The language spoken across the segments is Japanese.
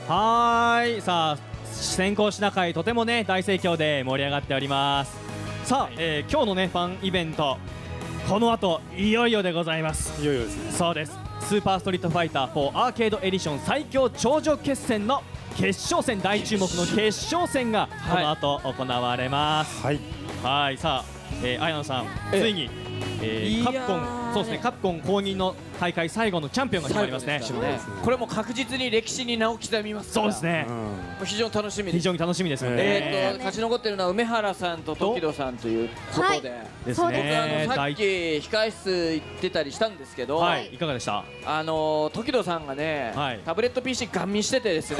はーい、さあ先行品会とてもね大盛況で盛り上がっております。さあ、今日のねファンイベント、この後いよいよでございます。 いよいよですね。 そうです。スーパーストリートファイター4アーケードエディション最強頂上決戦の決勝戦、大注目の決勝戦がこの後行われます。 はい。 はい、さあ、綾野さん、ついに、カプコン、そうですね、カプコン公認の大会最後のチャンピオンが決まりますね。 これも確実に歴史に名を刻みますから。 そうですね。 非常に楽しみです。 非常に楽しみですよね。 勝ち残っているのは梅原さんと時戸さんということで。 ですね。 僕さっき控室行ってたりしたんですけど、 はい、いかがでした？ 時戸さんがね、タブレット PC ガン見しててですね。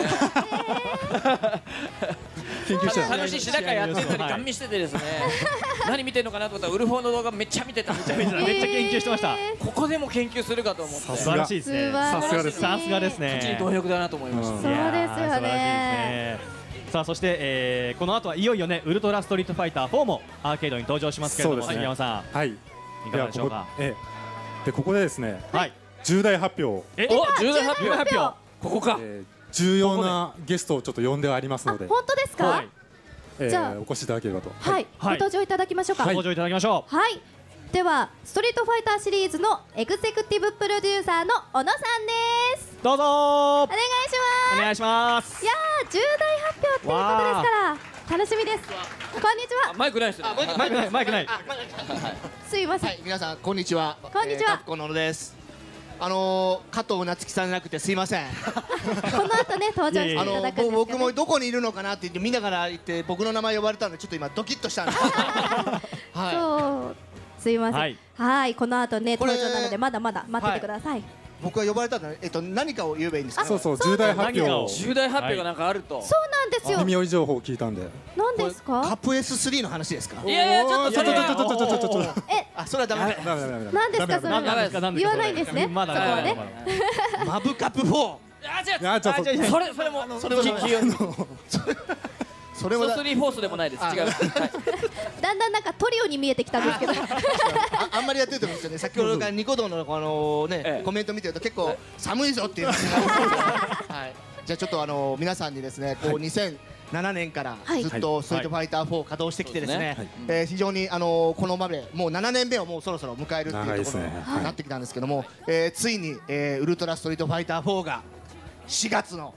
楽しい試写会やってるのにガン見しててですね。何見てるのかなと思ったらウルフォーの動画めっちゃ見てた。めっちゃ研究してました。ここでも研究するかと思って。 素晴らしいですね。 さすがです。 さすがですね。 口に貪欲だなと思いました。 そうですよね。 さあそして、この後はいよいよねウルトラストリートファイター4もアーケードに登場しますけれども、杉山さん、はい、いかがでしょうか。 でここでですね、 はい、 重大発表。 重大発表。ここか。 重要なゲストをちょっと呼んでありますので。 本当ですか？ じゃあお越しいただければと。 はい、ご登場いただきましょうか。 ご登場いただきましょう。 はい。ではストリートファイターシリーズのエグゼクティブプロデューサーの小野さんです。 どうぞお願いします。 お願いします。 いやー、重大発表っていうことですから楽しみです。こんにちは。 マイクないですね。 マイクない。 すいません。 皆さんこんにちは。 こんにちは。 カプコンの小野です。加藤夏樹さんじゃなくてすいません。 この後ね登場していただくんですけどね。 僕もどこにいるのかなって言って見ながら言って僕の名前呼ばれたのでちょっと今ドキッとしたんです。 そう。すいません。はい、この後ね登場なのでまだまだ待っててください。 僕が呼ばれたので何かを言えばいいんですか。 そうそう、重大発表。 重大発表がなんかあると。 そうなんですよ。 耳寄り情報を聞いたんで。 何ですか。 カップ S3 の話ですか。 いやいや、ちょっとそれはそれはダメ。 何ですかそれ。言わないんですね。そこはね。 マブカップ4。 それもそれもソスリーフォースでもないです。違う。 だんだんなんかトリオに見えてきたんですけど。 あんまりやってると思うんですよね。先ほどからニコ動のコメント見てると結構寒いぞっていう。じゃあちょっと皆さんにですね、2007年からずっとストリートファイター4稼働してきてですね、非常にこのまでもう7年目をもうそろそろ迎えるっていうところになってきたんですけども、ついにウルトラストリートファイター4が4月の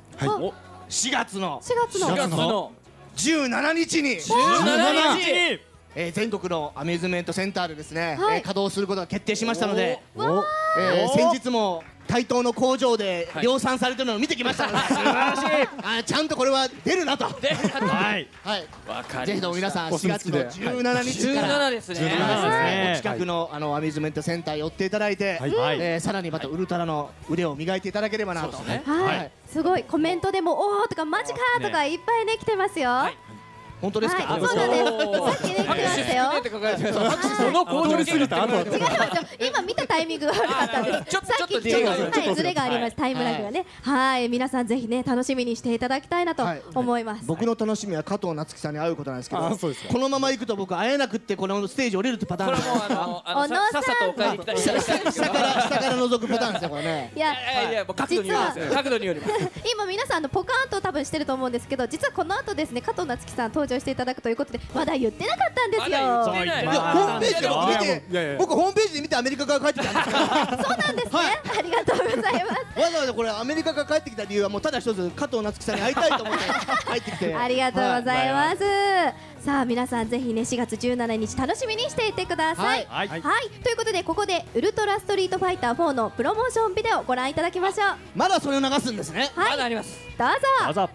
17日に全国のアミューズメントセンターでですね稼働することが決定しましたので、先日も台東の工場で量産されてるのを見てきましたので、素晴らしい。ちゃんとこれは出るなと。はい。ぜひとも皆さん4月の17日からお近くのアミューズメントセンター寄っていただいて、さらにまたウルトラの腕を磨いていただければなと。 すごいコメントでもおーとかマジかーとかいっぱいね来てますよ。 本当ですか。 そうなんです。さっきね来てましたよ。 その工場に過ぎた後。 違いますよ。今見たタイミングが悪かったんです。 ちょっとズレがあります。タイムラグがね。はい、皆さんぜひね楽しみにしていただきたいなと思います。 僕の楽しみは加藤夏樹さんに会うことなんですけど、このまま行くと僕会えなくってこのステージ降りるってパターン。 これもさっさとお帰りください。 下から覗くパターンですよこれね。 いや角度によります。 今皆さんポカーンと多分してると思うんですけど、実はこの後ですね加藤夏樹さん登場していただくということでまだ言ってなかったんですよ。 ホームページを見て、僕ホームページで見てアメリカから帰ってきたんですから。 そうなんですね。ありがとうございます。 わざわざこれアメリカから帰ってきた理由はもうただ一つ、加藤夏樹さんに会いたいと思って帰ってきて。 ありがとうございます。さあ皆さんぜひね4月17日楽しみにしていてください。はい。ということでここでウルトラストリートファイター4のプロモーションビデオをご覧いただきましょう。 まだそれを流すんですね。 まだあります。 どうぞ。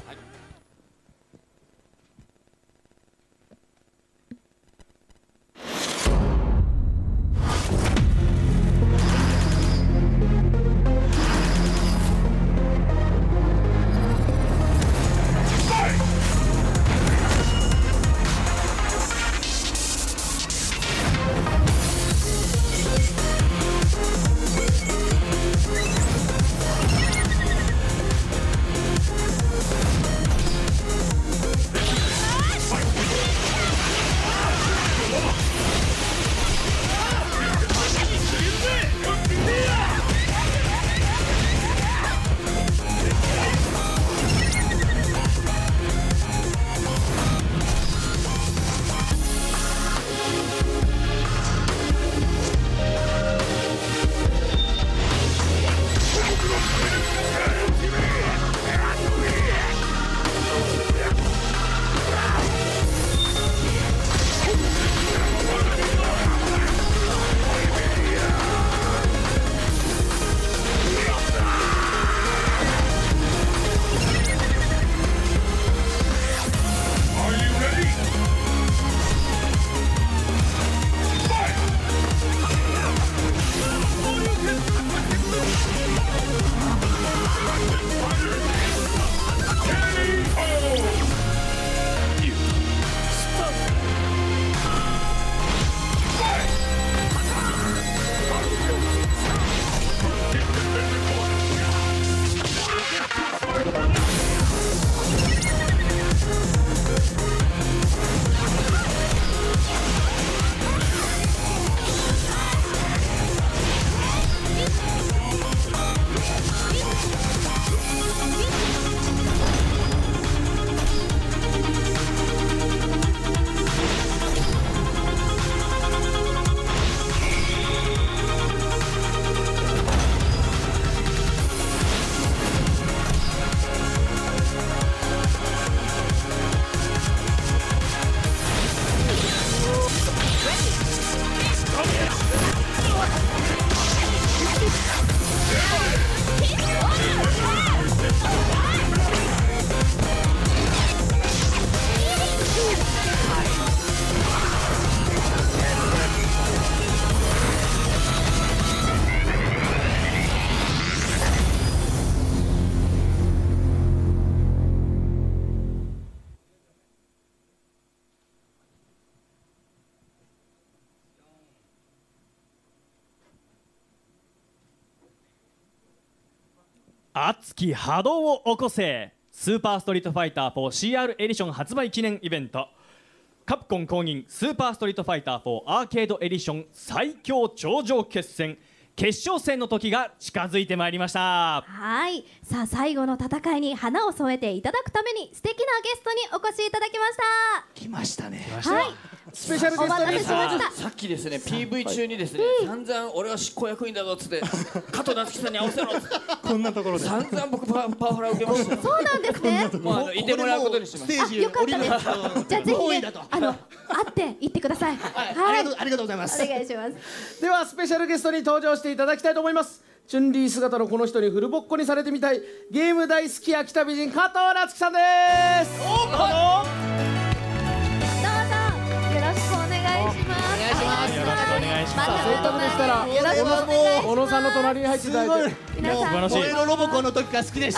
熱き波動を起こせスーパーストリートファイター 4CR エディション発売記念イベント、カプコン公認スーパーストリートファイター4アーケードエディション最強頂上決戦決勝戦の時が近づいてまいりました。 はい、さあ最後の戦いに花を添えていただくために素敵なゲストにお越しいただきました。 来ましたね。 はい、 スペシャルゲストお待たせしました。 さっきですね PV 中にですね、散々俺は執行役員だぞっつって加藤夏樹さんに合わせろっつってこんなところで散々僕パワハラ受けましたよ。 そうなんですね。 もういてもらうことにしました。 ステージよかったです。じゃあぜひね不本意だと、 会って行ってください。 はい、ありがとうございます。 お願いします。 ではスペシャルゲストに登場していただきたいと思います。チュンリー姿のこの人にフルボッコにされてみたいゲーム大好き秋田美人加藤夏樹さんです。 どうぞよろしくお願いします。お願いします。 よろしくお願いします。 せっかくでしたら小野さんの隣に入っていただいて、 皆さん素晴らしい俺のロボコンの時から好きでした。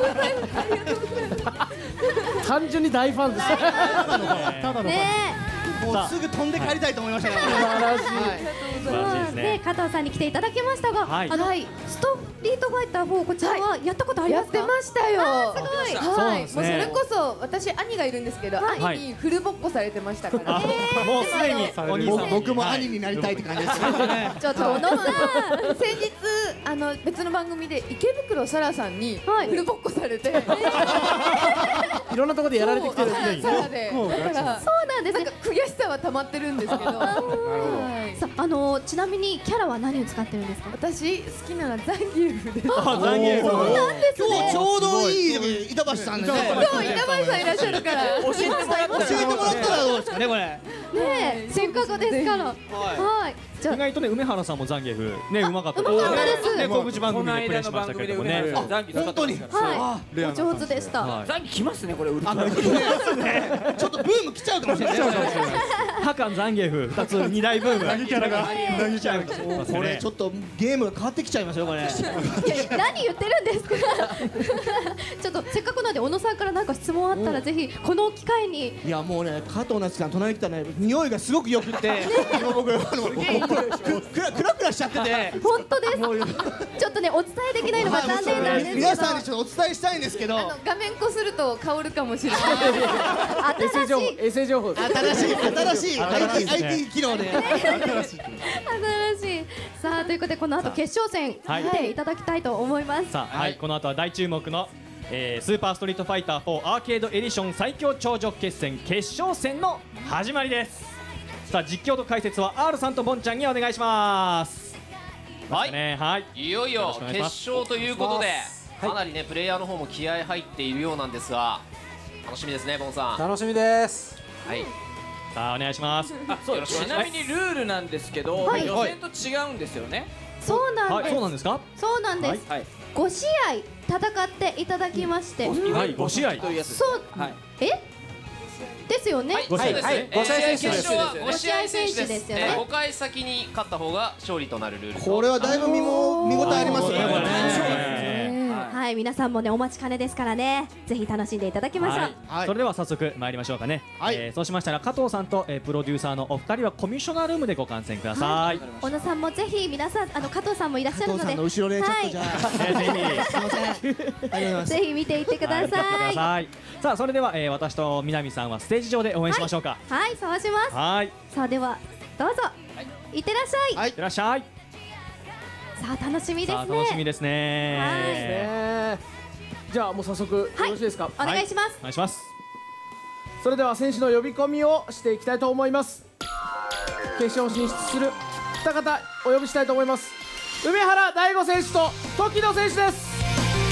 単純に大ファンです。 ただのねもうすぐ飛んで帰りたいと思いましたから。 素晴らしい。 素晴らしいですね。 ね加藤さんに来ていただきましたが、 はいストリートファイター4こちらはやったことありやっますか？ てましたよ。 すごい。 そうなんはい、 ですねもうそれこそ私兄がいるんですけど、 はい兄にフルボッコされてましたから。 もうすでにお兄さん僕も兄になりたいって感じですね。 ちょっと小野さん。 先日別の番組で池袋サラさんにはいフルボッコされて、 いろんなところでやられてきてるんで。 サラでだからそうなんですね。 なんか悔しさは溜まってるんですけど、はいさちなみにキャラは何を使ってるんですか？ 私好きなのはザンギエフです。 ザンギエフそうなんです今日ね。 ちょうどいい板橋さんでね。 そう板橋さんいらっしゃるから教えてもらった教えてもらったらどうですかねこれ。 ねえせっかくですから。はい。じゃ意外とね梅原さんもザンギエフねうまかったですうまかったですね小口番この組でプレイ間の番しましたけ組で梅れどもね原さん残機使ってますから。 はい。 レアなお上手でした。 はい残機来ますねこれウルトラ。 ちょっとブーム来ちゃうかもしれない。 ハカンザンギエフ2つ2大ブーム何キャラが何キャラがこれちょっとゲームが変わってきちゃいますよこれ。 いや何言ってるんですか？ちょっとせっかくなんで小野さんから何か質問あったらぜひこの機会に。 いやもうね加藤夏樹さん隣に来たらね匂いがすごく良くて今僕クラクラしちゃってて。 本当です。ちょっとねお伝えできないのが残念なんですけど。 皆さんにちょっとお伝えしたいんですけど。 画面こすると香るかもしれない。 衛星情報、衛星情報。 新しい IT 機能で。 新しい。さあということでこの後決勝戦はい見ていただきたいと思います。 さあ、はい、この後は大注目の、スーパーストリートファイター4アーケードエディション最強頂上決戦決勝戦の始まりです。さあ実況と解説は R さんとボンちゃんにお願いします。 はいね、はい、 いよいよ決勝ということで、かなりねプレイヤーの方も気合入っているようなんですが、楽しみですねボンさん。 楽しみです。 はい。 さあお願いします。 そうちなみにルールなんですけど、 はい予選と違うんですよね。 そうなんはい、 です。 そうなんですか。 そうなんです。 はい。 5試合戦っていただきまして。 はい5試合というやつです。 そうはい。 ですよね。 はい、 ご試合そうですね。 ご試合選手です決勝はね 5試合選手です。 ご試合選手ですよね 5回先に勝った方が勝利となるルール。 これはだいぶ見応えありますよね。これねはい、皆さんもねお待ちかねですからね、ぜひ楽しんでいただきましょう。 はいそれでは早速参りましょうかね。 はいそうしましたら加藤さんと、プロデューサーのお二人はコミッショナールームでご観戦ください。 小野さんもぜひ皆さん加藤さんもいらっしゃるので、 加藤さんの後ろでちょっとじゃあ。 ぜひすみません。ありがとうございます。 ぜひ見ていってくだはい、 さい。 さい。さあそれでは、私と南さんはステージ上で応援しましょうか。 はい、そうします。 はい。 さあではどうぞ、いってらっしゃい。 はいいってらっしゃい。 さあ楽しみですさあ楽しみね。 ですね。 じゃあもう早速よろしいですか。 お願いします。 お願いします。 それでは選手の呼び込みをしていきたいと思います。決勝進出する二方お呼びしたいと思います。梅原大吾選手と時野選手です。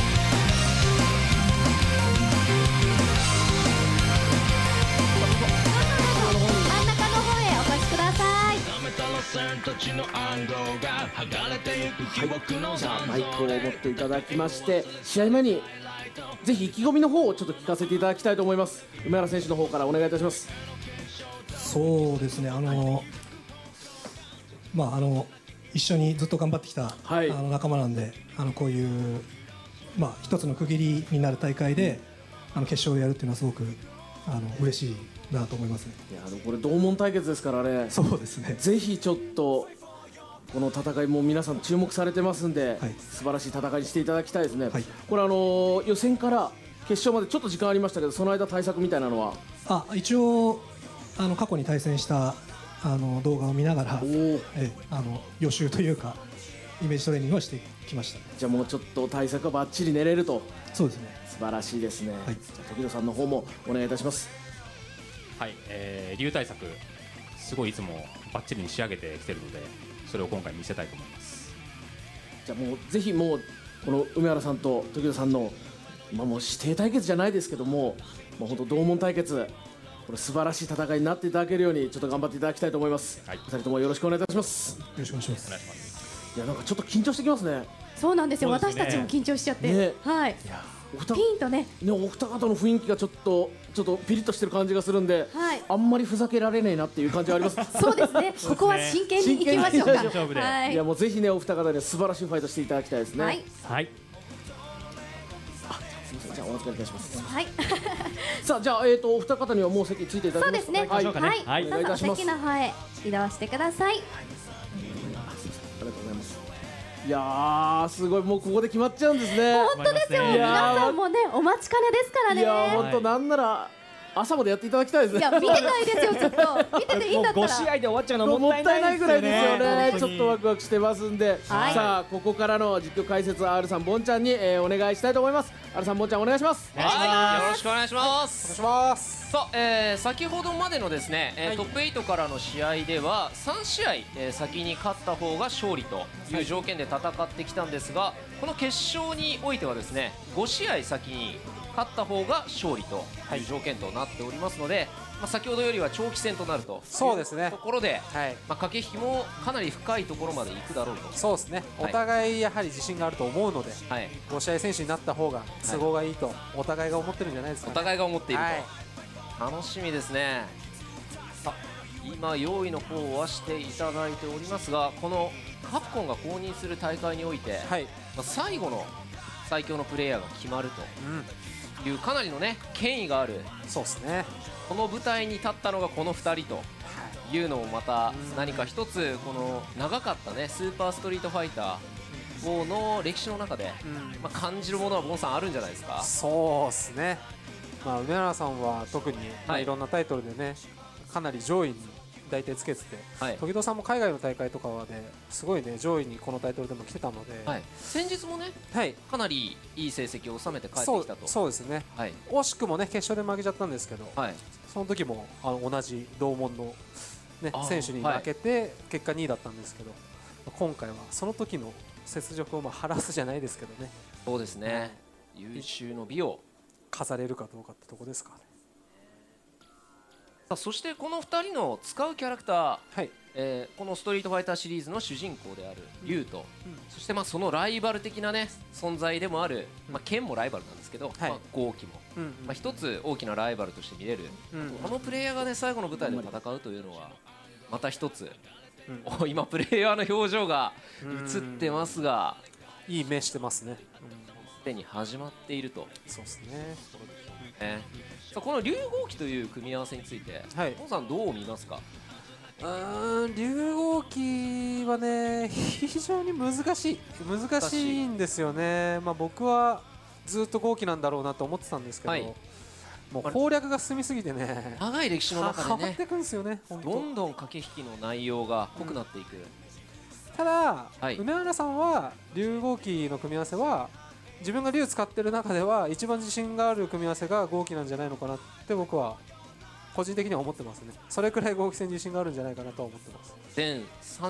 真ん中の方へお越しください。 マイクを持っていただきまして、試合前にぜひ意気込みの方をちょっと聞かせていただきたいと思います。梅原選手の方からお願いいたします。 そうですね、一緒にずっと頑張ってきた、 はい仲間なんで、こういう、一つの区切りになる大会で決勝でやるっていうのはすごく嬉しいなと思いますね。 いやこれ同門対決ですからね。 そうですね。 ぜひちょっとこの戦いも皆さん注目されてますんで、 はい素晴らしい戦いにしていただきたいですね、 はいこれ予選から決勝までちょっと時間ありましたけど、その間対策みたいなのは一応過去に対戦した動画を見ながら、予習というかイメージトレーニングをしてきました。 じゃあもうちょっと対策がバッチリ練れると。 そうですね。 素晴らしいですね、 はいじゃあ時戸さんの方もお願いいたします。 はい、竜対策すごいいつもバッチリに仕上げてきてるので、それを今回見せたいと思います。 じゃあもうぜひもうこの梅原さんと時戸さんのもう指定対決じゃないですけども、本当同門対決、これ素晴らしい戦いになっていただけるようにちょっと頑張っていただきたいと思います。 はい、 お二人ともよろしくお願いいたします。 よろしくお願いします。 お願いします。 いやなんかちょっと緊張してきますね。 そうなんですよ。 そうですね私たちも緊張しちゃって、 ねはい。 お二ピンとね、 ね、お二方の雰囲気がちょっとピリッとしてる感じがするんで、 はい。 あんまりふざけられねえなっていう感じがあります。 そうですね。ここは真剣にいきましょうか。 真剣に勝負ではいやもうぜひねお二方で素晴らしいファイトしていただきたいですね。 はい。 はいすみません、じゃあお預かりいたします。 はい。 さあじゃあお二方にはもう席ついていただきますか。 そうですね。 はい、 行きましょうかねはい。 はいお願いいどうぞたします席の方へ移動してください。 ありがとうございます。いやーすごい、もうここで決まっちゃうんですね。 本当ですよ。 い皆やーさんもね、お待ちかねですからね。 いやー本当なんなら朝までやっていただきたいですね。 いや見てたいですよ。ちょっと見てていいんだったもうら。 5試合で終わっちゃうのももっったたいないいいなですよぐらいですよね。 ね。 ちょっとワクワクしてますんで、 はいさあここからの実況解説 R さん、ボンちゃんに、お願いしたいと思います。R さん、ボンちゃんお願いします。 はい、よろしくお願いします。 お願いします。 さあ、先ほどまでのですね、トップ8からの試合では3試合、先に勝った方が勝利という条件で戦ってきたんですが、この決勝においてはですね5試合先に勝った方が勝利という条件となっておりますので、先ほどよりは長期戦となるとそうですねところで、 はい。 駆け引きもかなり深いところまで行くだろうと。 そうですね。お互いやはり自信があると思うので、 はい、 5試合選手になった方が都合がいいとお互いが思ってるんじゃないですかね。 お互いが思っていると、 はい楽しみですね。さあ今用意の方はしていただいておりますが、このカプコンが公認する大会において、 はい。 最後の最強のプレイヤーが決まるというかなりのね権威があるそうですね。 この舞台に立ったのがこの2人というのもまた何か一つこの長かったねスーパーストリートファイターの歴史の中で、感じるものはボンさんあるんじゃないですか。 そうですね。梅原さんは特に、 はいいろんなタイトルでねかなり上位に大体つけてて、 はい時戸さんも海外の大会とかはねすごいね上位にこのタイトルでも来てたので、 はい、先日もねはい、 かなりいい成績を収めて帰ってそうきたと。 そうですね。 はい惜しくもね決勝で負けちゃったんですけど、 はい、 その時も同じ同門の、ねあー、 選手に負けて、結果2位だったんですけど、今回はその時の雪辱を晴らすじゃないですけどね、 そうですね、優秀の美を。 飾れるかどうかってとこですかね。 さあそしてこの2人の使うキャラクター、 はい、 このストリートファイターシリーズの主人公である竜と、そしてそのライバル的なね存在でもある、剣もライバルなんですけど、 はい豪輝も、一つ大きなライバルとして見れる、このプレイヤーがね最後の舞台で戦うというのはまた一つ、今プレイヤーの表情が映ってますが、 いい目してますね。 すでに始まっていると。 そうですね。 さあこの竜豪輝という組み合わせについて、 はい、 ポンさんどう見ますか。 竜豪輝はね非常に難しいんですよね。僕はずっと豪輝なんだろうなと思ってたんですけど、 はい、 もう攻略が進みすぎてね長い歴史の中でね変わっていくんですよね。 どんどん駆け引きの内容が濃くなっていく、 ただ、 はい、 梅原さんは竜豪輝の組み合わせは自分が竜使ってる中では一番自信がある組み合わせが豪輝なんじゃないのかなって僕は個人的には思ってますね。それくらい豪輝戦自信があるんじゃないかなとは思ってます。 全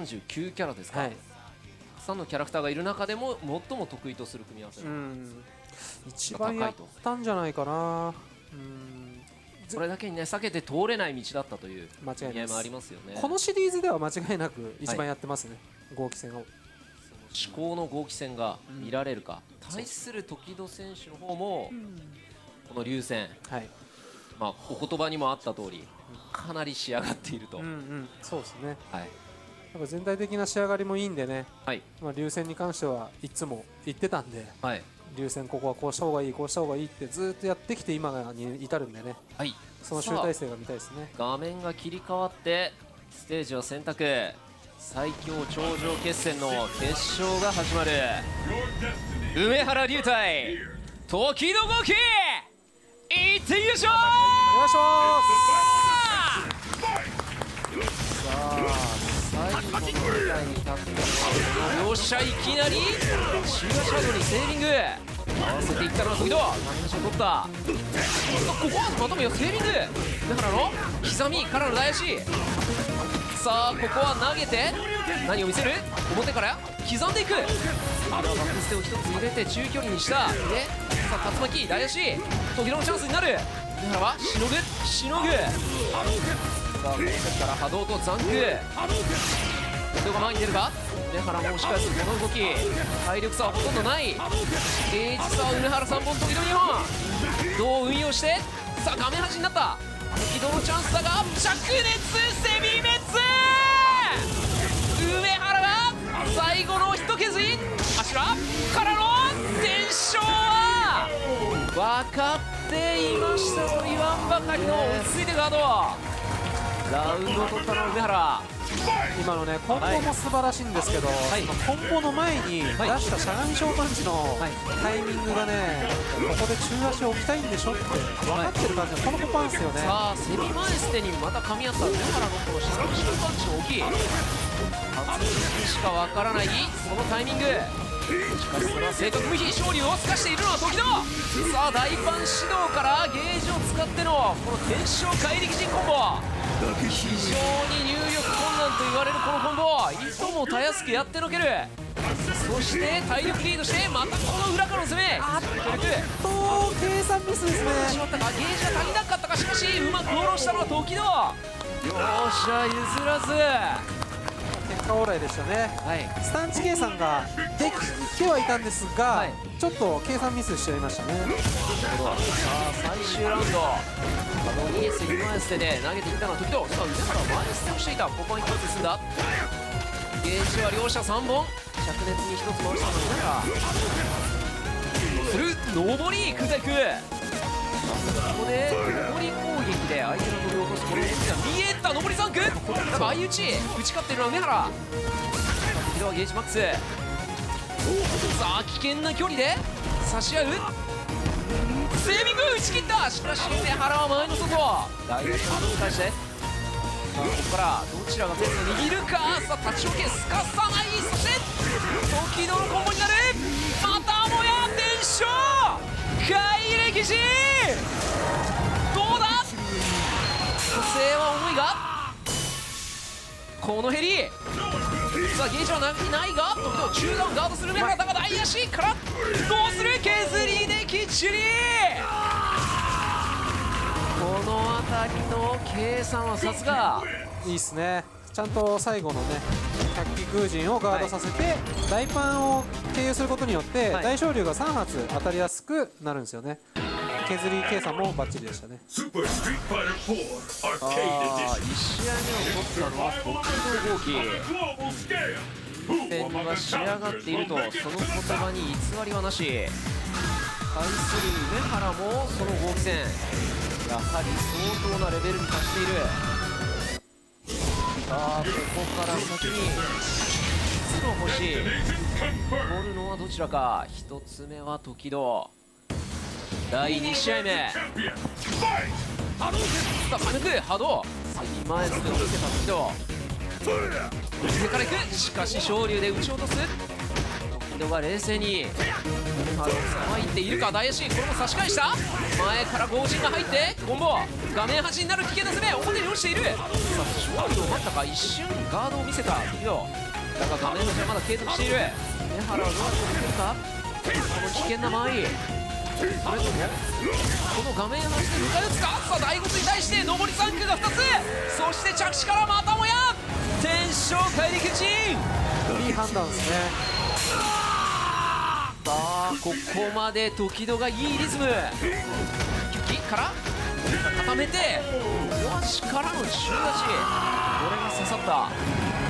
39キャラですか、 はい、 たくさんのキャラクターがいる中でも最も得意とする組み合わせ、 一番やったんじゃないかな。 それだけにね避けて通れない道だったという間違いもありますよね。 このシリーズでは間違いなく一番やってますね、豪輝戦を。 至高の豪輝戦が見られるか、対する時戸選手の方も、この竜戦、お言葉にもあった通り、かなり仕上がっていると。 そうですね、 はい、 やっぱ全体的な仕上がりもいいんでね、 はい竜戦に関してはいつも言ってたんで、 はい、 竜戦ここはこうした方がいいこうした方がいいってずっとやってきて今に至るんでね、 はい、 その集大成が見たいですね。 画面が切り替わってステージを選択、 最強頂上決戦の決勝が始まる。梅原龍太時の動きいってみましょう。 お願いします。 さあ最後の舞台に立って両者いきなりシュガーシャドウにセービング合わせていったのは時戸。ダメージを取った。ここはまたもやセービング。だからの刻みからの大足。さあここは投げて何を見せる。表から刻んでいく。バックステを一つ入れて中距離にしたで、さあ竜巻大足時戸のチャンスになる。梅原はしのぐしのぐ。さあこの先から波動と残空。時戸が前に出るか。梅原も押し返すこの動き。体力差はほとんどない。ゲージ差は梅原3本時戸2本。どう運用してさあ画面端になった時戸のチャンスだが灼熱セミ滅。梅原が最後の一削り柱からの転生は分かっていましたと言わんばかりの落ち着いてガード。ラウンドを取ったのは梅原。 今のねコンボも素晴らしいんですけど、コンボの前に出したしゃがみ小パンチのタイミングがね、ここで中足を置きたいんでしょって分かってる感じのこのコパンですよね。 さあセミ前捨てにまた噛み合った梅原のこのしゃがみ小パンチの大きい初にしか分からないそのタイミング。しかしそれは正確無比勝利を透かしているのは時戸。さあ大パン指導からゲージを使ってのこの転生怪力陣コンボ。非常に入力困難と言われるこのコンボいともたやすくやってのける。そして体力リードしてまたこの裏からの攻め。 計算ミスですね。 しまったかゲージが足りなかったか。しかしうまく下ろしたのは時戸。両者譲らず結果オーライでしたね。スタンチ計算ができてはいたんですが、ちょっと計算ミスしちゃいましたね。 さあ最終ラウンドイエス今ステで投げていったのは時戸。さあ梅原は前捨てをしていた。ここに1つ進んだ。ゲージは両者3本灼熱に1つ回したの梅原する上り空対空。ここで上り攻撃で相手の飛び落とすこの動きが見えた。上り3区だが相打ち打ち勝っているのは梅原。時戸はゲージマックス。さあ危険な距離で差し合うセービング打ち切った。しかし梅原は前の外大事なのに対して、さあここからどちらがペースを握るか。さあ立ち置けすかさない。そして時戸のコンボになる。またもや転生怪力士どうだ。女性は重いがこのヘリ。さあゲージはないが時戸中段をガードする梅原だが大足からどうする。削りできっちりこの辺りの計算はさすがいいっすね。ちゃんと最後のね百鬼空陣をガードさせて、大パンを経由することによって大昇龍が3発当たりやすくなるんですよね。削り計算もバッチリでしたね。 1試合目を取ったのは時戸豪輝。点は仕上がっているとその言葉に偽りはなし。対する梅原もその豪輝戦やはり相当なレベルに達している。さあここから先に3つの星取るのはどちらか。1つ目は時戸。第2試合目さあ軽く波動先前すぐを見せた時戸。上からいく。しかし昇龍で打ち落とす。時戸が冷静に梅原をさばいているか。大足これも差し返した。前から強靭が入ってコンボ画面端になる危険な攻め。表に落ちている。さあ昇龍を待ったか。一瞬ガードを見せた時戸だが画面端はまだ継続している。梅原はどうやって見せるか。この危険な間合いそれともこの画面端で迎え撃つか。さあ大骨に対して上り3区が2つ。そして着地からまたもや転生怪力陣。 いい判断ですね。 さあここまで時戸がいいリズム。キュキから固めて両足からの中足これが刺さった。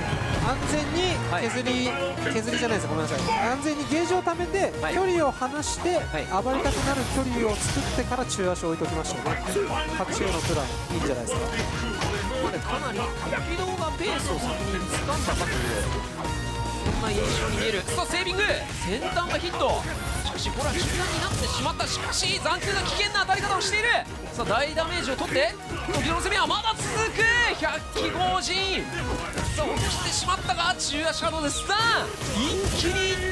安全に削りじゃないです、ごめんなさい、安全にゲージを貯めて、距離を離して暴れたくなる距離を作ってから中足を置いときましょうね。隠し絵のプランいいんじゃないですか。 これかなり時動がペースを先に掴んだかというそんな印象に見える。さあセービング先端がヒット。しかしこれは中断になってしまった。しかし残空が危険な当たり方をしている。さあ大ダメージを取って時の攻めはまだ続く。100機合陣さあ落としてしまったが中足波動でスタン一気にいった。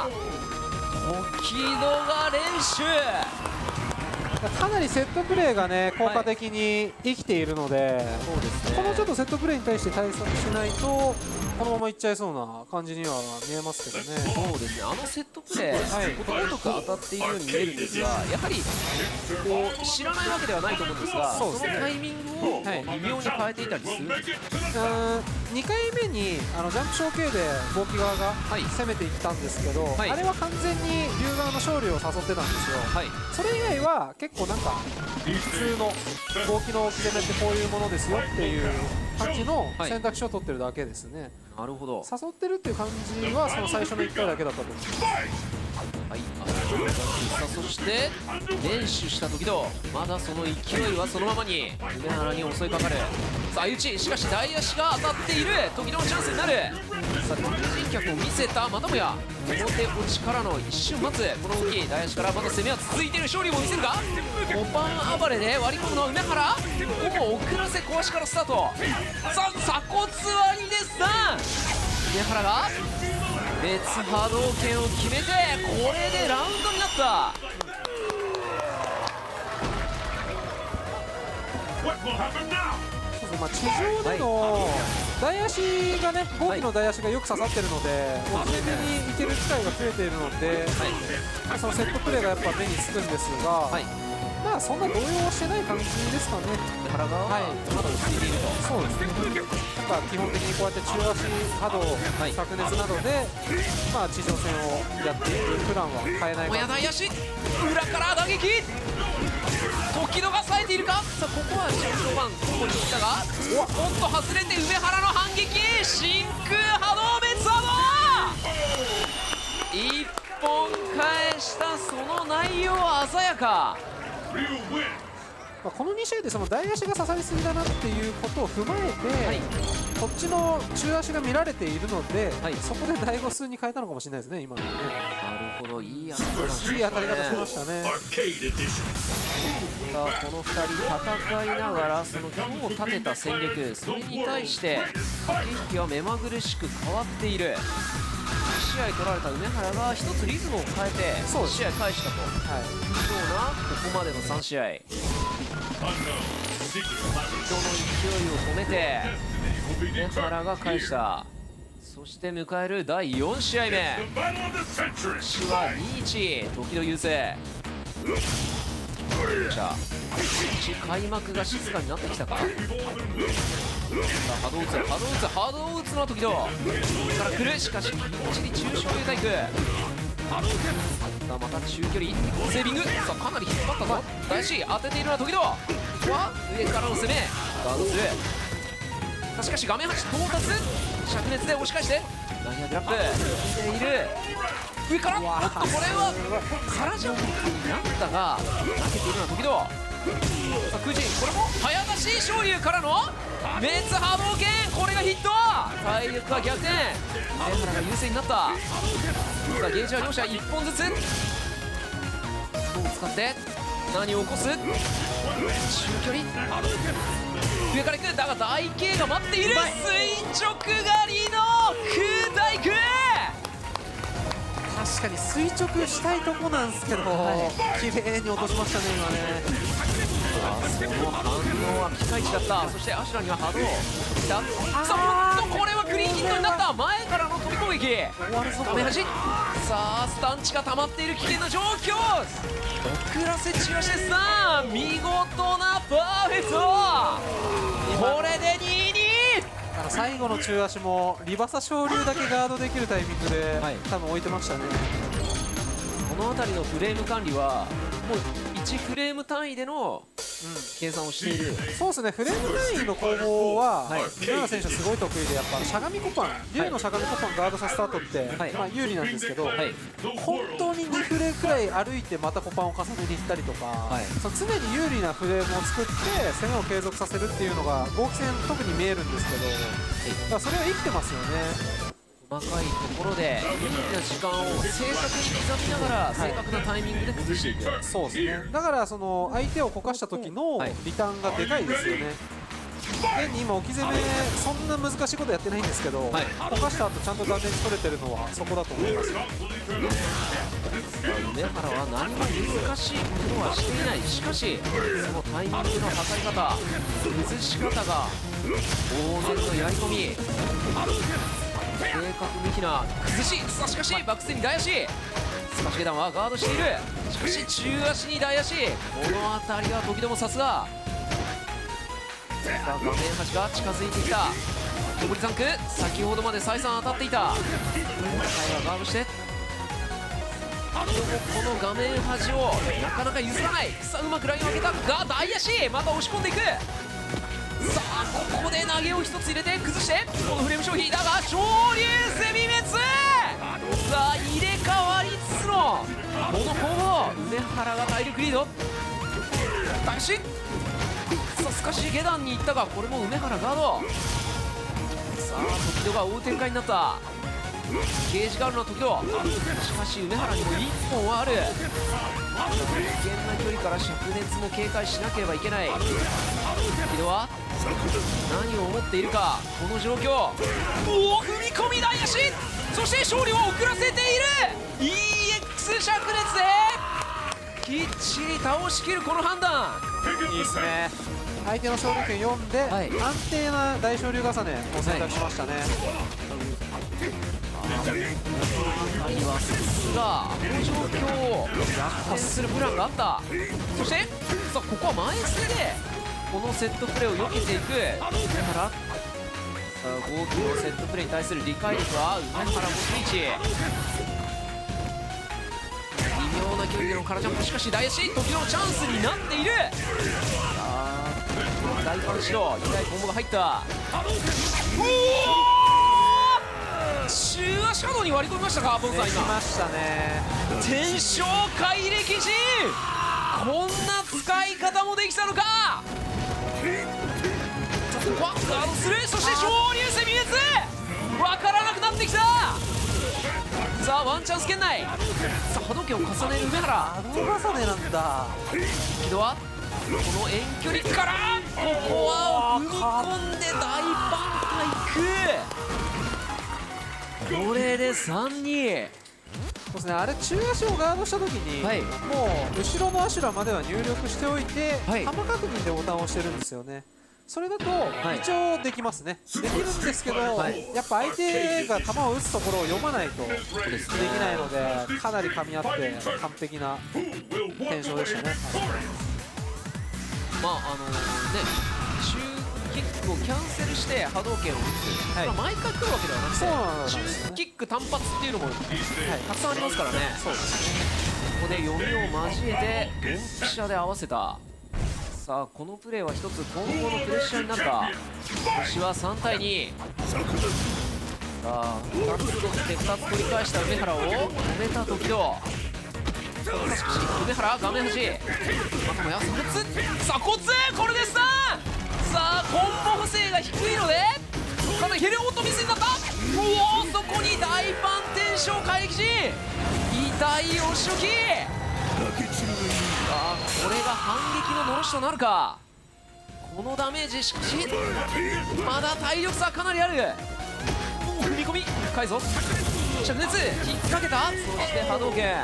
時動が連取かなりセットプレーがね効果的に生きているので、このちょっとセットプレーに対して対策しないとこのままいっちゃいそうな感じには見えますけどね。 そうですね、あのセットプレー、ことごとく当たっているように見えるんですが、やはりこう知らないわけではないと思うんですが、そのタイミングを微妙に変えていたりする。 2回目にジャンプ小系で合気側が攻めていったんですけど、あれは完全に龍側の勝利を誘ってたんですよ。それ以外は結構なんか普通の合気の決めってこういうものですよっていう感じの選択肢を取ってるだけですね。 なるほど。 誘ってるっていう感じはその最初の1回だけだったと思います。 はい、さあそして連取した時のまだその勢いはそのままに梅原に襲いかかる。さあ相打ち、しかし大足が当たっている。時のチャンスになる。さあ人脚を見せた。またもや表落ちからの一瞬待つこの動き。大足からまだ攻めは続いている。勝利も見せるか。5番暴れで割り込むのは梅原。もう遅らせ壊しからスタート。さあ鎖骨割りですな。梅原が別波動拳を決めてこれでラウンドになった。 地上での大足がね、合気の大足がよく刺さってるので、お攻めに行ける機会が増えているので、そのセットプレーがやっぱ目につくんですが、まあそんな動揺してない感じですかね。 原がまだ落ち着いていると。 そうですね。なんか基本的にこうやって中足波動、灼熱などで、まあ地上戦をやっていくプランは変えない。 親大足裏から打撃。時戸が冴えているか。さあここはジャンプバンここに来たが、おっと外れて梅原の反撃。真空波動別波動一本返したその内容鮮やか。 この2試合でその大足が刺さりすぎだなっていうことを踏まえて、こっちの中足が見られているので、そこで第5数に変えたのかもしれないですね、今のね。 なるほど、いい当たり方しましたね。 さあこの2人戦いながらその今日立てた戦略、それに対して駆け引きは目まぐるしく変わっている。1試合取られた梅原が1つリズムを変えて1試合返したというようなここまでの3試合。人の勢いを止めて梅原が返した。そして迎える第4試合目。私は2-1時の優勢。じゃあ開幕が静かになってきたか。さあ波動打つのは時戸から来る。しかしきっちり中小流体育。さあまた中距離セービング。さあかなり引っ張ったぞ。大事当てているのは時戸。ここは上からの攻めガードする。さあしかし画面端到達。灼熱で押し返して内野グラップ見ている。上からおっとこれは空ジャンプになったが投げているのは時戸。さあ空陣これも早出し昇龍からの別波動拳。これがヒット。体力は逆転。梅原が優勢になった。さあゲージは両者1本ずつ。ストーンを使って何を起こす。中距離上から行く。だが大 K が待っている。垂直狩りの空対空。 確かに垂直したいとこなんですけど、綺麗に落としましたね今ね。 その反応はピカイチだった。そしてアシュラには波動来た。さあおっとこれはグリーンヒットになった。前からの飛び攻撃。画面端。さあスタンチが溜まっている危険な状況。遅らせ中足ですな。見事なパーフェクト。これで2-2。 最後の中足もリバサ昇龍だけガードできるタイミングで、多分置いてましたね。 この辺りのフレーム管理はもう1フレーム単位での計算をしている。 そうですね、フレーム単位の攻防は今永選手すごい得意で、やっぱしゃがみコパン、竜のしゃがみコパンガードさせた後って、まあ有利なんですけど、本当に2フレくらい歩いてまたコパンを重ねに行ったりとか、その常に有利なフレームを作って攻めを継続させるっていうのが合気戦特に見えるんですけど、だからそれは生きてますよね。 細かいところで有利な時間を正確に刻みながら正確なタイミングで崩していく。 そうですね、だからその相手をこかした時のリターンがでかいですよね。現に今置き攻めそんな難しいことやってないんですけど、こかした後ちゃんとダメージ取れてるのはそこだと思います。 梅原は何も難しいことはしていない。しかしそのタイミングの測り方、崩し方が往年のやり込み、正確無比な崩し。さあしかしバックスに大足、スカシ下段はガードしている。しかし中足に大足、この辺りは時でもさすが。さあ画面端が近づいてきた。小堀ザンク、先ほどまで再三当たっていた。今回はガードして、この画面端をなかなか譲らない。さあうまくラインを上げたが大足、また押し込んでいく。さあここで投げを一つ入れて崩して、このフレーム消費だが昇竜セミ滅。さあ入れ替わりつつのこの攻防、梅原が体力リード。大足、さあスカシ下段に行ったが、これも梅原ガード。さあ時戸が追う展開になった。ゲージがあるのは時戸、しかし梅原にも1本はある。危険な距離から灼熱も警戒しなければいけない。時戸は何を思っているか、この状況。おお踏み込み大足、そして勝利を遅らせている。 EX 灼熱できっちり倒しきるこの判断、 いいですね。相手の勝利権読んで、安定な大昇竜重ねを選択しましたね。 辺りはさすがこの状況を逆転するプランがあった。そしてさあここは前捨てでこのセットプレーを避けていく梅原。さあ豪輝のセットプレーに対する理解力は梅原もスイッチ。微妙な距離での空ジャンプ、しかし大足時のチャンスになっている。さあ大パンチの2台コンボが入った。うお中足波動に割り込みましたか、ボンさん。今できましたね。 天正怪力陣、こんな使い方もできたのか。ここはガードする。そして昇竜セミ滅、分からなくなってきた。さあワンチャンス圏内。さあ波動拳を重ねる梅原。 波動重ねなんだ。 木戸はこの遠距離からここは踏み込んで大挽回。これで3-2。 そうですね、あれ中足をガードした時に、もう後ろのアシュラまでは入力しておいて、弾確認でボタンを押してるんですよね。それだと一応できますね、できるんですけど、やっぱ相手が球を打つところを読まないとできないので、かなり噛み合って完璧な検証でしたね。 まあ中キックをキャンセルして波動拳を打つ、これは毎回来るわけではなくて、中キック単発っていうのも、たくさんありますからね。ここで読みを交えてドンピシャで合わせた。さあこのプレーは一つ今後のプレッシャーになった。星は3対2。さあ2つ取って2つ取り返した梅原を止めた時戸。しかし梅原画面端またもや鎖骨、これで3。さあコンボ補正が低いのでかなりヘレオートミスになった。うおそこに大反転小怪力陣、痛い押し置き。あこれが反撃ののろしとなるか。このダメージ、しかしまだ体力差かなりある。踏み込み深いぞ。灼熱引っ掛けた。そして波動拳。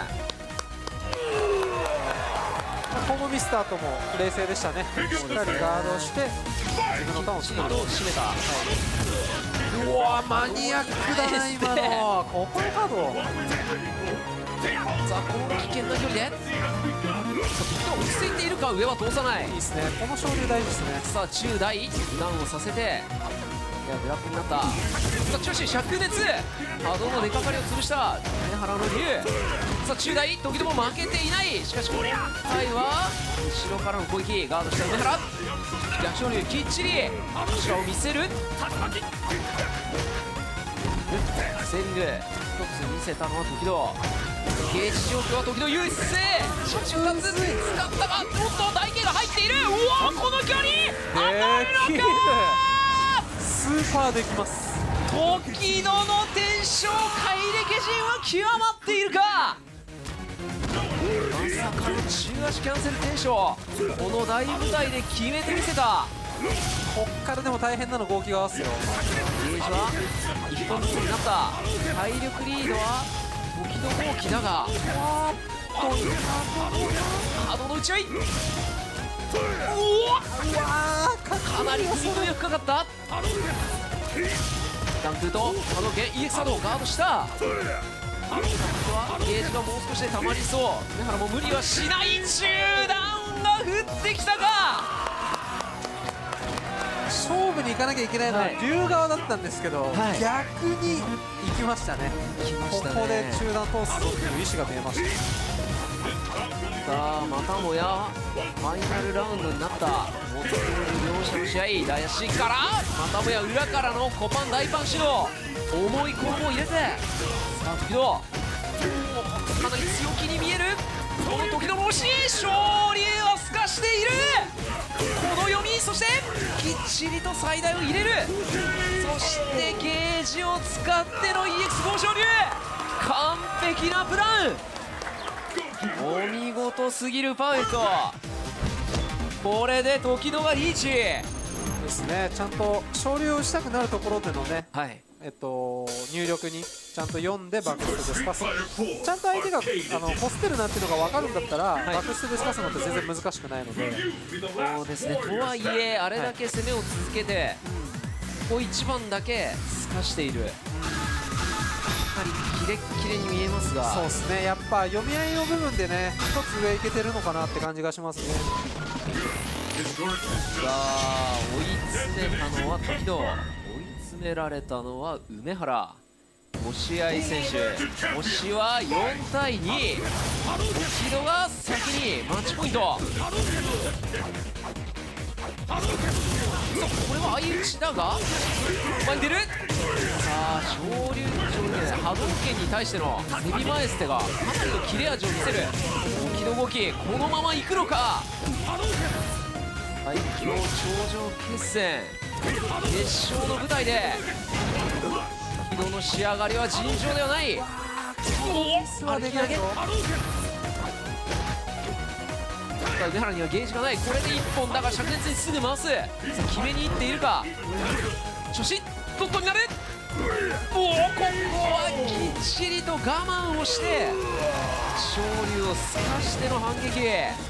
コンボミスターとも冷静でしたね。しっかりガードして自分のターンを作ると締めた。 うわマニアックだな今のコパンカード。 さあこの危険な距離で落ち着いているか。上は通さない。 いいですね、この勝利大事ですね。 さあ中大ダウンをさせてグラップになった。さあ調子灼熱、波動の出かかりを潰した梅原の竜。さあ中大時々も負けていない。しかし今回は後ろからの攻撃ガードした梅原。逆昇竜きっちり後ろを見せる。セーリング一つ見せたのは時々。ゲージ状況は時々優勢。しかし2つ使ったが、おっと台形が入っている。うわこの距離当たるのか。 スーパーできます。 時々の天正怪力陣は極まっているか。まさかの中足キャンセル天正、この大舞台で決めてみせた。 こっからでも大変なの豪気が合わすよ。 ゲージは1本ずつになった。体力リードは時々豪気だが、ハードの打ち合い。かなりスピードがかかった。ダンクと波動拳 EX 波動をガードした。ゲージがもう少しでたまりそう。梅原も無理はしない。中段が降ってきたか。 勝負に行かなきゃいけないのは龍側だったんですけど、逆に行きましたね。ここで中段通すぞという意思が見えました。 さあまたもやファイナルラウンドになった。持ってくる両者の試合、大足からまたもや裏からのコパン大パン指導、重いコンボを入れて、さあ時々かなり強気に見える。この時々惜しい。勝利は透かしている。この読み、そしてきっちりと最大を入れる。そしてゲージを使っての EX 豪勝竜、完璧なプラン。お見事すぎるパーフェクト。これで時々がリーチですね。ちゃんと勝利を打ちたくなるところでのね、入力にちゃんと読んでバックステでスパす。ちゃんと相手がこすってるなっていうのが分かるんだったら、バックステでスパすのって全然難しくないので。 そうですね。とはいえあれだけ攻めを続けて、ここ一番だけ透かしている。やはりキレッキレに見えますが、 そうですね。やっぱ読み合いの部分でね、一つ上いけてるのかなって感じがしますね。 さあ追い詰めたのは時々、追い詰められたのは梅原。押し合い選手、押しは4対2。時々が先にマッチポイント。これは相打ちだが前に出る。さあ昇竜波動拳に対してのセビマエステがかなりの切れ味を見せる。時々動きこのまま行くのか。最強頂上決戦決勝の舞台で軌道の仕上がりは尋常ではない。歩き上げ。梅原にはゲージがない。これで1本だが灼熱にすぐ回す。さあ決めにいっているか。初心ドットになる。ここはきっちりと我慢をして昇竜を透かしての反撃。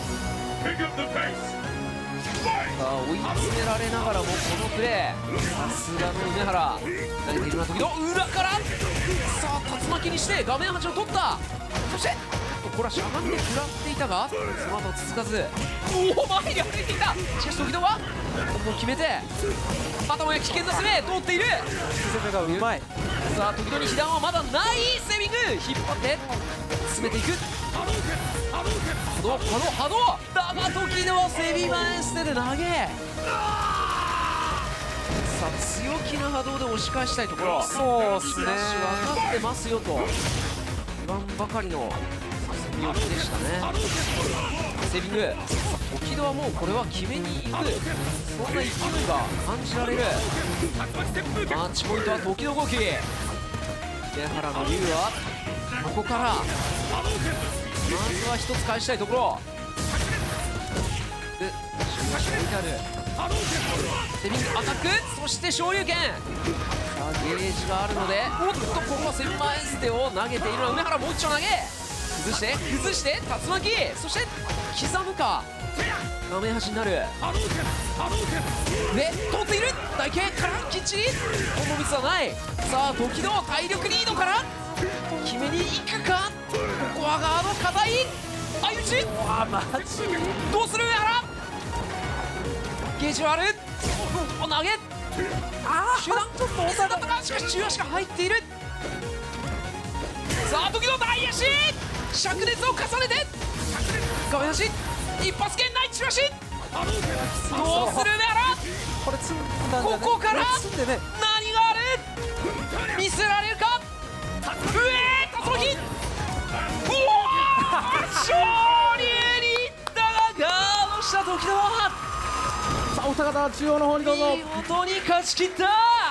さあ追い詰められながらもこのプレー、さすがの梅原。投げているな時の裏から。さあ竜巻にして画面端を取った。そしてこれはしゃがんで食らっていたが、その後続かず前に歩いていた。しかし時々はコンボを決めて、またもや危険な攻め通っている。 攻めがうまい。 さあ時々被弾はまだない。セービング引っ張って詰めていく。波動だが時々はセビマエステで投げ。さあ強気な波動で押し返したいところ。 そうですね。 分かってますよと言わんばかりの攻め置きでしたね。セービング時々はもうこれは決めに行く、そんな勢いが感じられる。マッチポイントは時々動き。梅原の竜はここからまずは一つ返したいところで、セビングアタック、そして昇竜拳。さあゲージがあるので、おっとここはセンマエステを投げているのは梅原。もう一丁投げ崩して竜巻、そして刻むか。画面端になる。で通っている。台形からきっちりこのミスはない。さあ時々体力リードから決めに行くか。ここはガード硬い。相打ち。マジどうする梅原。ゲージはある。投げ手段ちょっと遅かったが、しかし中足が入っている。さあ時の大足灼熱を重ねて画面足一発圏内中足どうする梅原。 これ積んだんじゃない？ ここから積んでね。 何がある。見せられるか。上竜巻。うわ勝利にいったがガードした時のさあお二方中央の方にどうぞ。 見事に勝ち切った。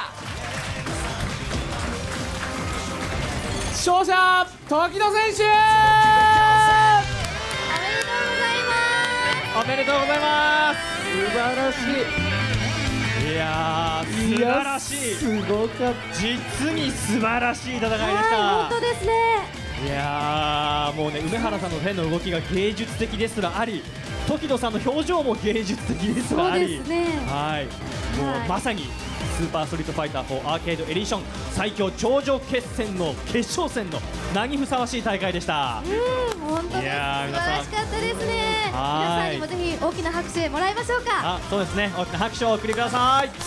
勝者時野選手。 おめでとうございます。 素晴らしい。 いやー素晴らしい。 すごかった。 実に素晴らしい戦いでした。 本当ですね。 いやーもうね、梅原さんの手の動きが芸術的ですらあり、時野さんの表情も芸術的ですらあり、 そうですね。 はい、もうまさにスーパーストリートファイター4アーケードエディション最強頂上決戦の決勝戦の名にふさわしい大会でした。 本当です。素晴らしかったですね。皆さんにもぜひ大きな拍手もらいましょうか。 あ、そうですね。大きな拍手をお送りください。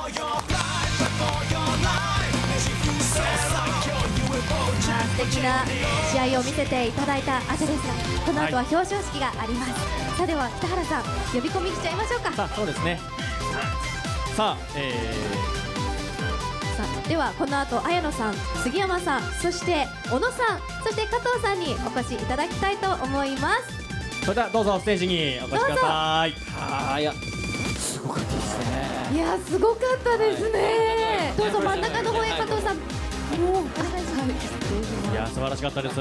素敵な試合を見せていただいた後ですが、この後は表彰式があります。さあでは北原さん、呼び込みしちゃいましょうか。 さあそうですね。さあ、 ではこの後綾野さん、杉山さん、そして小野さん、そして加藤さんにお越しいただきたいと思います。 それではどうぞステージにお越しください。 いやすごかったですね。 いやすごかったですね。 どうぞ真ん中の方へ加藤さん。もういや素晴らしかったです。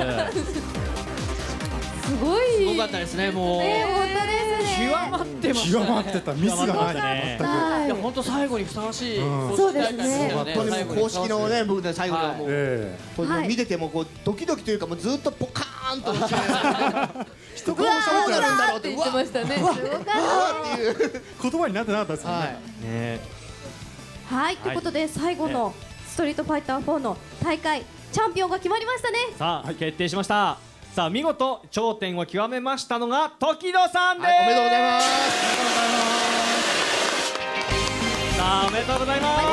すごい。 すごかったですね。もう本当ですね。 極まってましたね。 極まってた。ミスがない。 いや本当最後にふさわしい。 そうですね。 本当にもう公式のね僕ね最後はもうこれもう見ててもこうドキドキというかもうずっとポカーンとして人がそうなるんだろうって言ってましたね。 っていう言葉になってなかったですよね。 はい、ということで最後のストリートファイター4の大会チャンピオンが決まりましたね。 さあ決定しました。さあ見事頂点を極めましたのが時野さんです。 おめでとうございます。 さあおめでとうございます。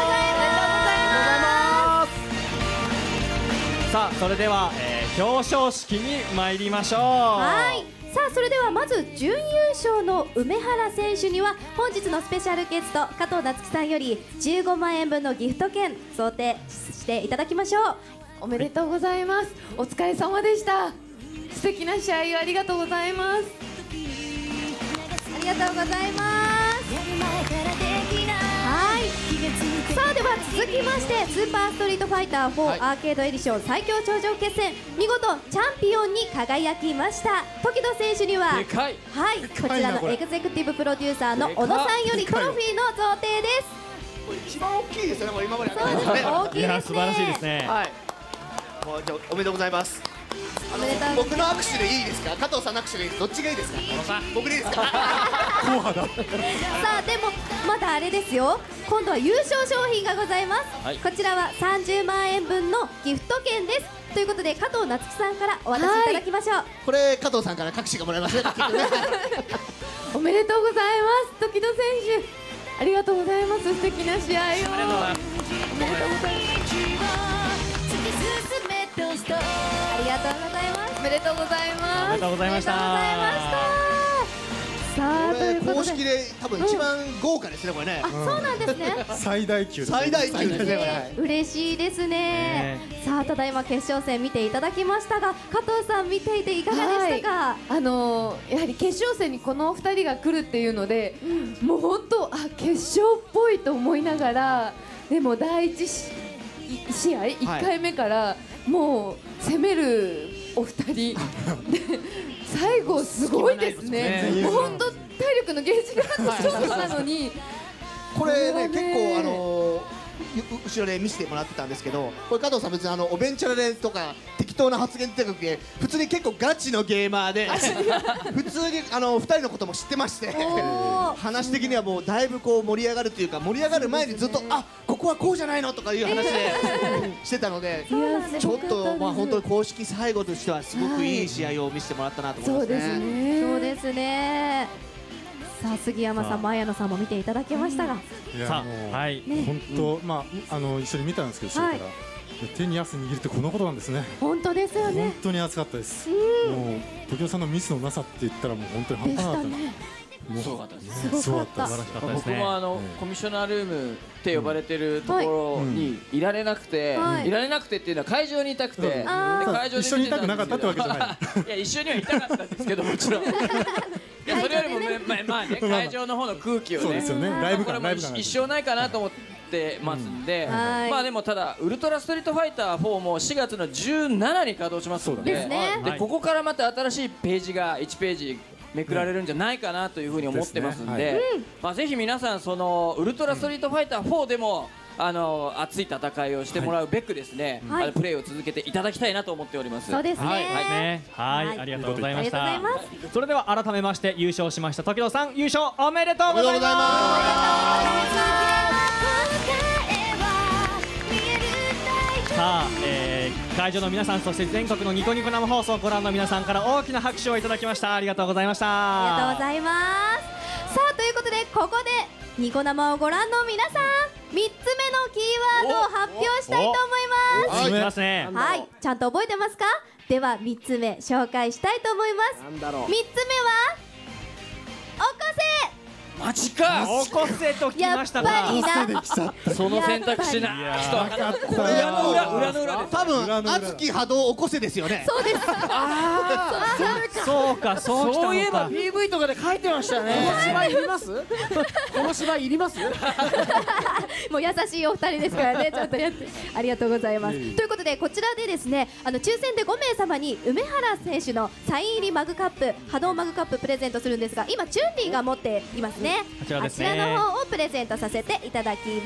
さあそれでは、表彰式に参りましょう。 はい。さあそれではまず準優勝の梅原選手には本日のスペシャルゲスト加藤夏希さんより15万円分のギフト券贈呈していただきましょう。 おめでとうございます。お疲れ様でした。素敵な試合をありがとうございます。 ありがとうございます。はい。さあでは続きましてスーパーストリートファイター4アーケードエディション最強頂上決戦見事チャンピオンに輝きました時野選手にはでかい。 はいこちらのエグゼクティブプロデューサーの小野さんよりトロフィーの贈呈です。 一番大きいですよねこれ今まで。 そうですね。大きいですね。 いや素晴らしいですね。 はい。 もうじゃあおめでとうございます。僕の握手でいいですか。加藤さんの握手でいいです。どっちがいいですか。僕でいいですか。 さあでもまだあれですよ。今度は優勝商品がございます、こちらは30万円分のギフト券です。ということで加藤夏希さんからお渡しいただきましょう。 これ加藤さんから各紙がもらいますね。 おめでとうございます。時野選手ありがとうございます。素敵な試合を。おめでとうございます。 ありがとうございます。 おめでとうございます。 おめでとうございました。 さあということで公式で多分一番豪華ですねこれね。 あ、そうなんですね。 最大級です。 最大級ですね。 嬉しいですね。さあただいま決勝戦見ていただきましたが加藤さん見ていていかがでしたか。 やはり決勝戦にこの2人が来るっていうので、もう本当決勝っぽいと思いながらでも第一試合1回目からもう攻めるお二人で最後すごいですね。もう本当体力のゲージがちょっとなのにこれね結構後ろで見せてもらってたんですけど、これ加藤さん別におべんちゃられとか適当な発言ってなくて普通に結構ガチのゲーマーで普通に2人のことも知ってまして話的にはもうだいぶこう盛り上がるというか盛り上がる前にずっとここはこうじゃないのとかいう話でしてたのでちょっとまあ本当に公式最後としてはすごくいい試合を見せてもらったなと思いますね。 そうですね。 さあ杉山さんも綾野さんも見ていただけましたが、 いやさもうあはい本当一緒に見たんですけど後ろから手に汗握るってこのことなんですね。 本当ですよね。 本当に熱かったです。もう時生さんのミスのなさって言ったらもう本当に半端なかったね。 すごかったですすごかった。 素晴らしかったです僕ね。 もコミッショナールームって呼ばれてるところにいられなくて、いられなくてっていうのは会場にいたくて、で会場で一緒にいたくなかったってわけじゃない。 いや一緒にはいたかったんですけどもちろん。いやそれよりもねまあね会場の方の空気をね、 そうですよね。ライブ感これも一生ないかなと思ってますんで、まあでもただウルトラストリートファイター4も4月の17に稼働しますので、でここからまた新しいページが1ページめくられるんじゃないかなというふうに思ってますんで、まあぜひ皆さんそのウルトラストリートファイター4でも熱い戦いをしてもらうべくですね、プレーを続けていただきたいなと思っております。 そうですね。 はい、ありがとうございました。それでは改めまして優勝しました時生さん、優勝おめでとうございます。さあ、会場の皆さん、そして全国のニコニコ生放送をご覧の皆さんから大きな拍手をいただきました。ありがとうございました。 ありがとうございます。さあということでここでニコ生をご覧の皆さん、3つ目のキーワードを発表したいと思います。はい、ちゃんと覚えてますか？では3つ目紹介したいと思います。3つ目はおこせ。 マジか。 おこせときましたか。 その選択肢な人はこれ裏の裏で多分熱き波動起こせですよね。 そうです。 そうか、 そういえば PV とかで書いてましたね。この芝居いります？この芝居いります？ もう優しいお二人ですからね、ちゃんとやってありがとうございます。ということでこちらでですね、抽選で5名様に梅原選手のサイン入りマグカップ、波動マグカッププレゼントするんですが、今チュンリーが持っていますね。 あちらですね。 あちらの方をプレゼントさせていただきます。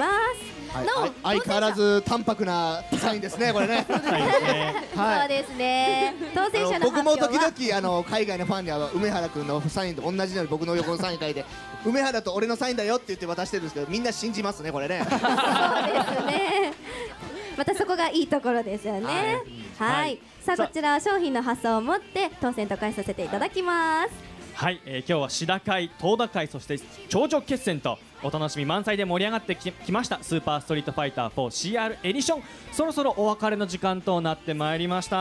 相変わらず淡白なサインですね、これね。 そうですね。当選者の僕も時々海外のファンには梅原君のサインと同じように僕の横のサイン書いて梅原と俺のサインだよって言って渡してるんですけど、みんな信じますね、これね。 そうですね。またそこがいいところですよね。はい。さあこちらは商品の発送を持って当選と返させていただきます。 はい、今日は志田会、東田会、そして頂上決戦とお楽しみ満載で盛り上がってきましたスーパーストリートファイター 4CR エディション、そろそろお別れの時間となってまいりました。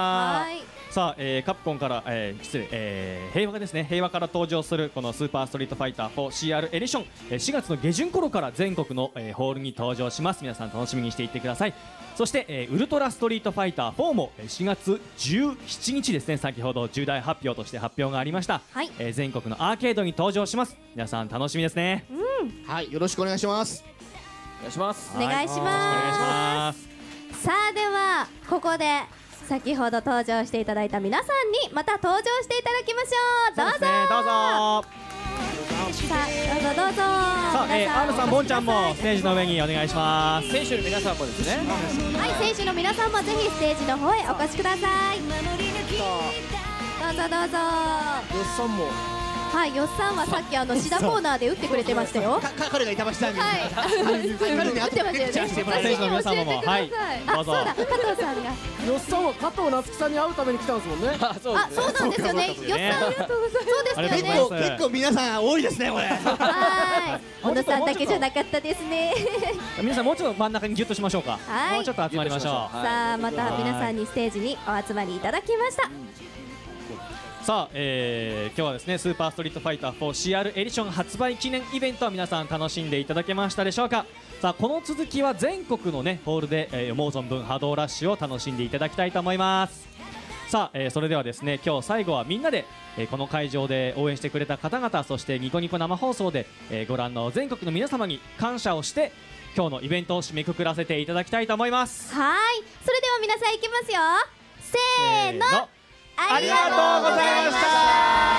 さあ、カプコンから、平和ですね、平和から登場するこのスーパーストリートファイター 4CR エディション、4月の下旬頃から全国の、ホールに登場します。皆さん楽しみにしていってください。そして、ウルトラストリートファイター4も4月17日ですね、先ほど重大発表として発表がありました、全国のアーケードに登場します。皆さん楽しみですね。 はい、よろしくお願いします。 お願いします。 お願いします。さあではここで先ほど登場していただいた皆さんにまた登場していただきましょう。どうぞ。 どうぞ。 さあどうぞどうぞ。 さあ、Rさん、ボンちゃんもステージの上にお願いします。 選手の皆さんもですね。 はい、選手の皆さんもぜひステージの方へお越しください。どうぞどうぞ。 よっさんも。 はい、よっさんはさっきシダコーナーで打ってくれてましたよ。 彼が板橋さんに。 はい。 彼に後でレクチャーしてもらいます。 選手の皆様も、はい。 どうぞ。そうだ、加藤さんが。 よっさんは加藤夏樹さんに会うために来たんですもんね。 そうなんですよね。よっさん、そうですよね。 結構皆さん多いですね、これ。 はい。小野さんだけじゃなかったですね。 皆さんもうちょっと真ん中にギュッとしましょうか。もうちょっと集まりましょう。 さあ、また皆さんにステージにお集まりいただきました。 さあ、今日はですねスーパーストリートファイター 4CR エディション発売記念イベント、皆さん楽しんでいただけましたでしょうか。さあこの続きは全国のねホールで、思う存分波動ラッシュを楽しんでいただきたいと思います。さあ、それではですね今日最後はみんなで、この会場で応援してくれた方々、そしてニコニコ生放送で、ご覧の全国の皆様に感謝をして今日のイベントを締めくくらせていただきたいと思います。 はい、それでは皆さんいきますよ。せーの、 ありがとうございました。